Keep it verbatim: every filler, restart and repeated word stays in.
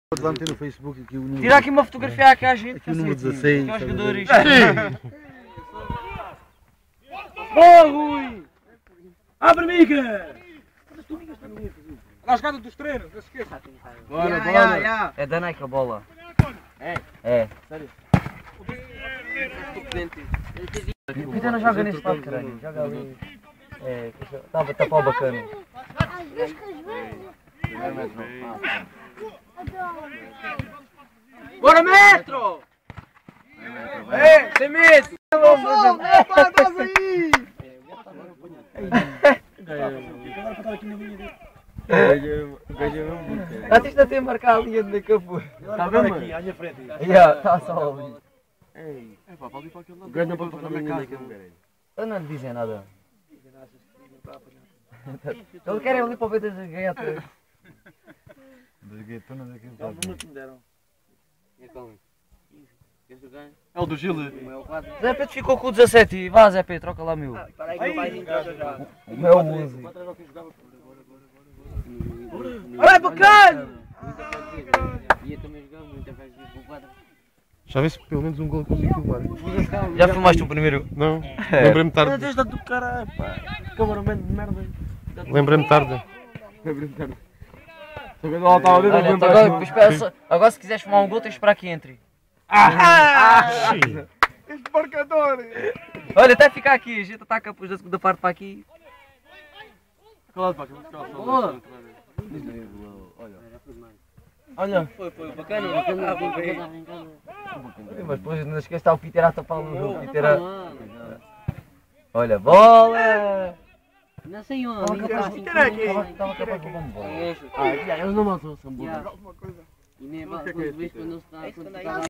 Lá meter no Facebook aqui o número. Tira aqui uma fotografia aqui à gente. Aqui o número dezasseis. Aqui aos jogadores. Boa, Rui! Abre, miga! Olha a jogada dos treinos, não se esqueça. Bora, Ya, bora. ya, ya. É da Nike a bola. É? É. Sério? O Peter não joga neste lado, caralho. Joga ali. É, estava a tapar o bacana. Bora, metro! É, sem medo! Não, não, pá, estás aí! Ah, tens de ter marcado a linha de capu. Está bem aqui, à minha frente. Já, está só ali. Ei, é pá, pode ir para aquele lado. O gajo não pode passar na casa. Eu não lhe dizem nada. Ele quer ir ali para o ver das gaiotas. Das gaitonas daquele É o número que me deram. É o do Gil. Zé Pedro ficou com o dezassete e vá Zé Pedro, troca lá meu. Espera aí que o pai entra já. O meu onze. Olha, bacana! Já vê se pelo menos um gol consigo filmar. Já filmaste o primeiro? Não, É. lembrei-me tarde. Desde do caralho, pá. Cameraman de merda. Lembrei-me tarde. Lembrei-me tarde. Olha, estava a ver, Olha, então agora, espera só- agora se quiseres fumar um gol tens de esperar que entre. Sim. Este marcador! Olha, até ficar aqui, a gente ataca depois da segunda parte para aqui. Calado, pá, que eu vou ficar só. Boa. Olha. Foi, foi bacana, bacana, bacana. Mas depois não esquece, está o Peter a tapar o jogo. Peter a... Olha, bola! Não sei onde. Estava ainda capaz tá de assim, estava com- estava capaz de roubar uma bola. É, Ah, já, eles não matam, são burros. já. E nem Não sei quando o que é vês isso, quando ele está. é. quando está-